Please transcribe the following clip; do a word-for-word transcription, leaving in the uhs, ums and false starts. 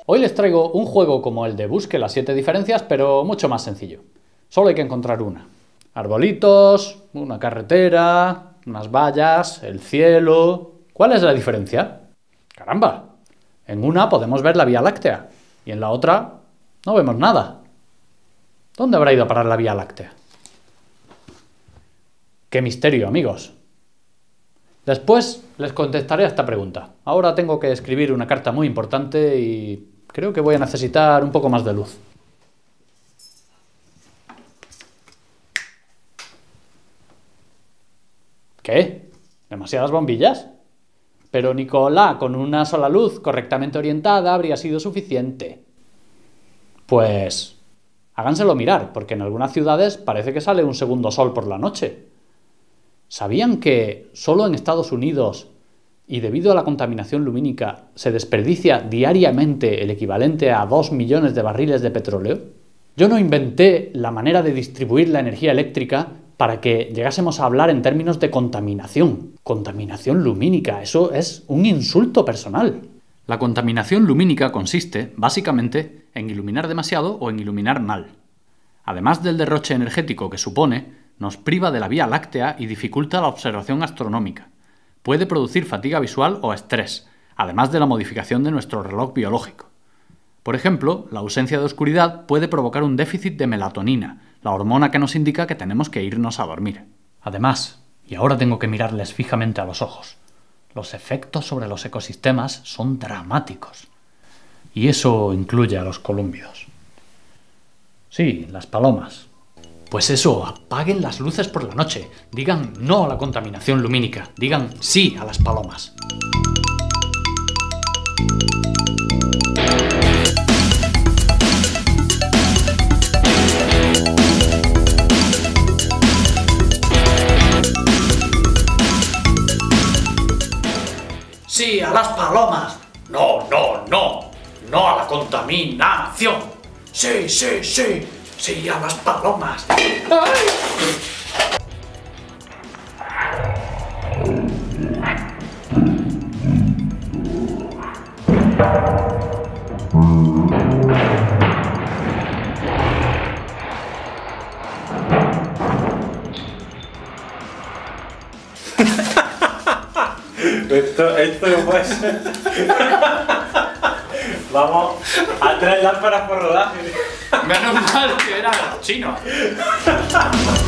Hoy les traigo un juego como el de Busque las siete diferencias, pero mucho más sencillo. Solo hay que encontrar una. Arbolitos, una carretera, unas vallas, el cielo... ¿Cuál es la diferencia? ¡Caramba! En una podemos ver la Vía Láctea y en la otra no vemos nada. ¿Dónde habrá ido a parar la Vía Láctea? ¡Qué misterio, amigos! Después les contestaré a esta pregunta. Ahora tengo que escribir una carta muy importante y creo que voy a necesitar un poco más de luz. ¿Qué? ¿Demasiadas bombillas? Pero Nicolás, con una sola luz correctamente orientada habría sido suficiente. Pues háganselo mirar, porque en algunas ciudades parece que sale un segundo sol por la noche. ¿Sabían que solo en Estados Unidos, y debido a la contaminación lumínica, se desperdicia diariamente el equivalente a dos millones de barriles de petróleo? Yo no inventé la manera de distribuir la energía eléctrica para que llegásemos a hablar en términos de contaminación. Contaminación lumínica, eso es un insulto personal. La contaminación lumínica consiste, básicamente, en iluminar demasiado o en iluminar mal. Además del derroche energético que supone, nos priva de la Vía Láctea y dificulta la observación astronómica. Puede producir fatiga visual o estrés, además de la modificación de nuestro reloj biológico. Por ejemplo, la ausencia de oscuridad puede provocar un déficit de melatonina, la hormona que nos indica que tenemos que irnos a dormir. Además, y ahora tengo que mirarles fijamente a los ojos, los efectos sobre los ecosistemas son dramáticos. Y eso incluye a los colúmbidos. Sí, las palomas. Pues eso, apaguen las luces por la noche. Digan no a la contaminación lumínica. Digan sí a las palomas. ¡Sí a las palomas! ¡No, no, no! ¡No a la contaminación! ¡Sí, sí, sí! ¡Sí a las palomas! ¡Ay! Esto, esto no puede ser. Vamos a tres lámparas por rodaje. Menos mal que era chino.